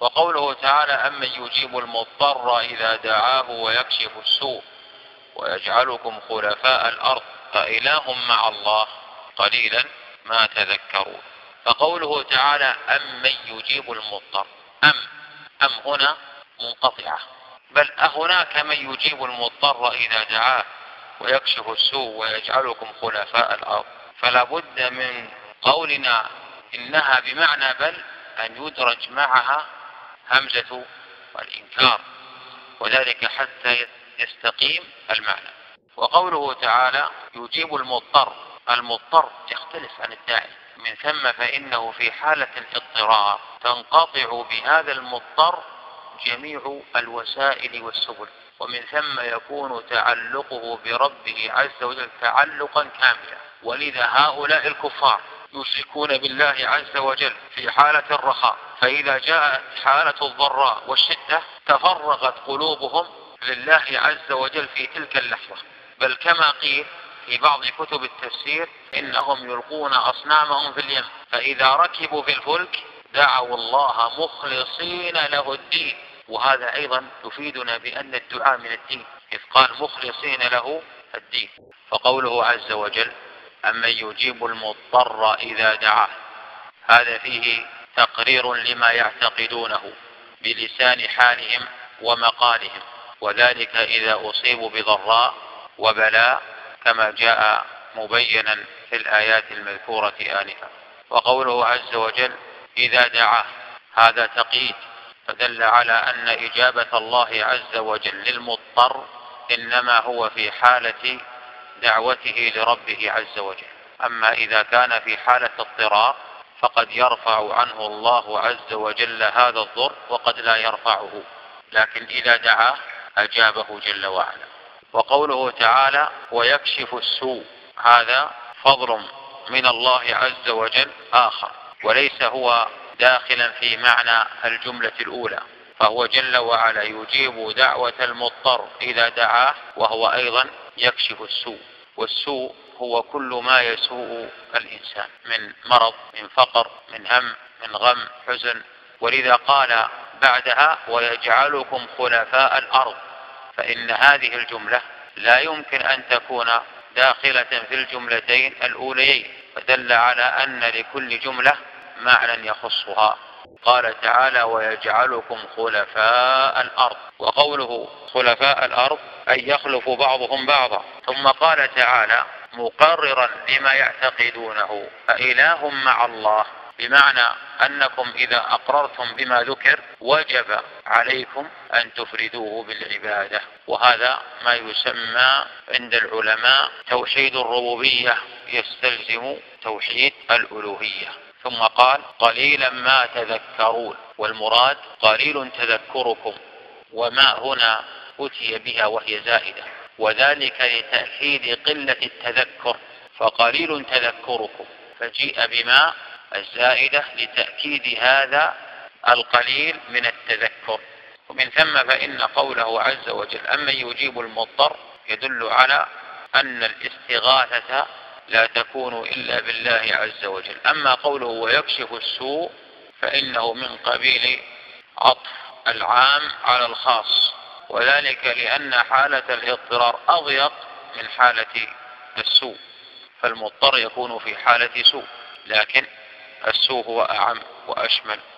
وقوله تعالى أمن يجيب المضطر إذا دعاه ويكشف السوء ويجعلكم خلفاء الأرض أإله مع الله قليلا ما تذكرون. فقوله تعالى أمن يجيب المضطر، أم هنا منقطعة، بل أهناك من يجيب المضطر إذا دعاه ويكشف السوء ويجعلكم خلفاء الأرض. فلا بد من قولنا إنها بمعنى بل أن يدرج معها همزة الإنكار، وذلك حتى يستقيم المعنى. وقوله تعالى يجيب المضطر يختلف عن الداعي، من ثم فإنه في حالة الاضطرار تنقطع بهذا المضطر جميع الوسائل والسبل، ومن ثم يكون تعلقه بربه عز وجل تعلقا كاملا. ولذا هؤلاء الكفار يشركون بالله عز وجل في حالة الرخاء، فإذا جاءت حالة الضراء والشدة تفرغت قلوبهم لله عز وجل في تلك اللحظة. بل كما قيل في بعض كتب التفسير إنهم يلقون أصنامهم في اليم، فإذا ركبوا في الفلك دعوا الله مخلصين له الدين. وهذا أيضا يفيدنا بأن الدعاء من الدين، إذ قال مخلصين له الدين. فقوله عز وجل أمن يجيب المضطر إذا دعاه، هذا فيه تقرير لما يعتقدونه بلسان حالهم ومقالهم، وذلك إذا أصيبوا بضراء وبلاء كما جاء مبينا في الآيات المذكورة آنفا. وقوله عز وجل إذا دعاه، هذا تقييد، فدل على أن إجابة الله عز وجل للمضطر إنما هو في حالة دعوته لربه عز وجل. أما إذا كان في حالة اضطرار فقد يرفع عنه الله عز وجل هذا الضر وقد لا يرفعه، لكن إذا دعاه أجابه جل وعلا. وقوله تعالى ويكشف السوء، هذا فضل من الله عز وجل آخر، وليس هو داخلا في معنى الجملة الأولى، فهو جل وعلا يجيب دعوة المضطر إذا دعاه، وهو أيضا يكشف السوء. والسوء هو كل ما يسوء الإنسان من مرض، من فقر، من هم، من غم، حزن. ولذا قال بعدها ويجعلكم خلفاء الأرض، فإن هذه الجملة لا يمكن أن تكون داخلة في الجملتين الأوليين، فدل على أن لكل جملة معنى يخصها. قال تعالى ويجعلكم خلفاء الأرض، وقوله خلفاء الأرض أي يخلف بعضهم بعضا. ثم قال تعالى مقررا لما يعتقدونه أإله مع الله، بمعنى أنكم إذا أقررتم بما ذكر وجب عليكم أن تفردوه بالعبادة، وهذا ما يسمى عند العلماء توحيد الربوبية يستلزم توحيد الألوهية. ثم قال قليلا ما تذكرون، والمراد قليل تذكركم، وما هنا أتي بها وهي زائدة، وذلك لتأكيد قلة التذكر، فقليل تذكركم، فجيء بما الزائدة لتأكيد هذا القليل من التذكر. ومن ثم فإن قوله عز وجل أمن يجيب المضطر يدل على أن الاستغاثة لا تكون إلا بالله عز وجل. أما قوله ويكشف السوء فإنه من قبيل عطف العام على الخاص، وذلك لأن حالة الاضطرار أضيق من حالة السوء، فالمضطر يكون في حالة سوء، لكن السوء هو أعم وأشمل.